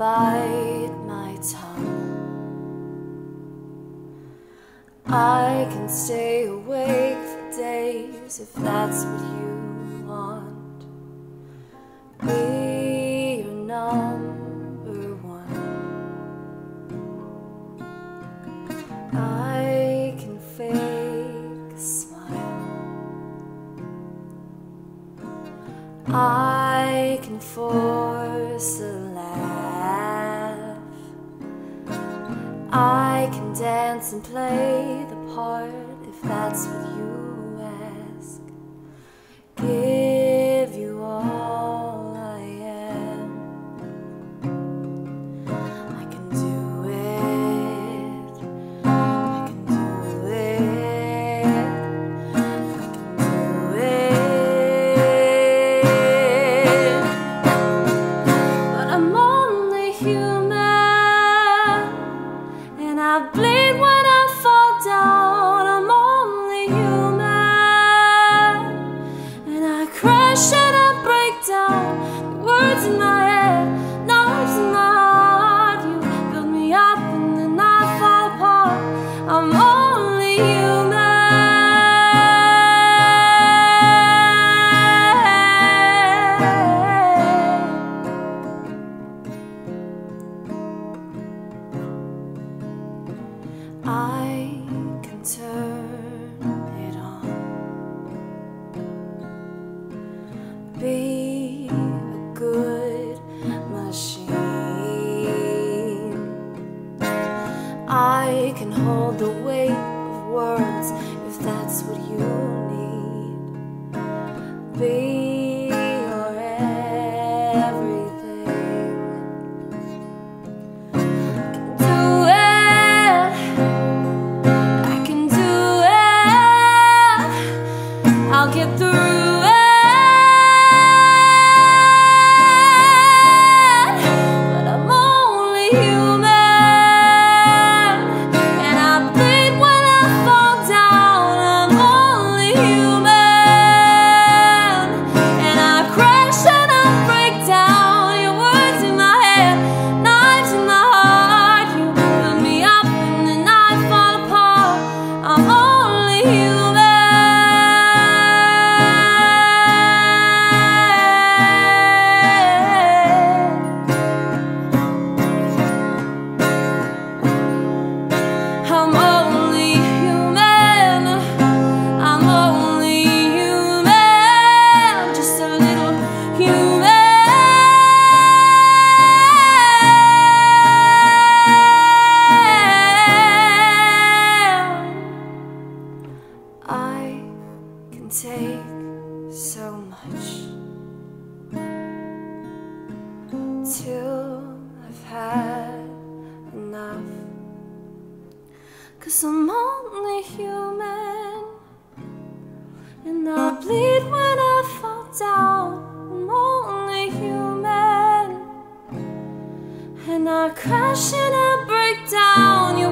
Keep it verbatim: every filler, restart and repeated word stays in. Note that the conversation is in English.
bite my tongue. I can stay awake for days if that's what you want. Be your number one. I can fake a smile. I can force a laugh. I can dance and play the part if that's what you ask. Give you all I am. I can do it. I can do it. I can do it. But I'm only human, and I bleed when I fall down. I'm only human, and I crash and I break down. The words in my head, knives in my heart. You build me up and then I fall apart. I'm only human. I can turn it on, be a good machine. I can hold the weight of words if that's what you need. Be your everything. I'll get through it, but I'm only human, and I bleed when I fall down. I'm only human, and I crash and I break down. Your words in my head, knives in my heart. You build me up and then I fall apart. I'm only human. I'm only human, I'm only human, just a little human. I can take so much till I've had enough. 'Cause I'm only human, and I bleed when I fall down. I'm only human, and I crash and I break down.